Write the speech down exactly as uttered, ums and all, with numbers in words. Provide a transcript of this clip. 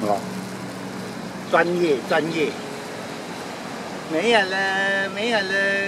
哦，专业专业，没有了，没有了。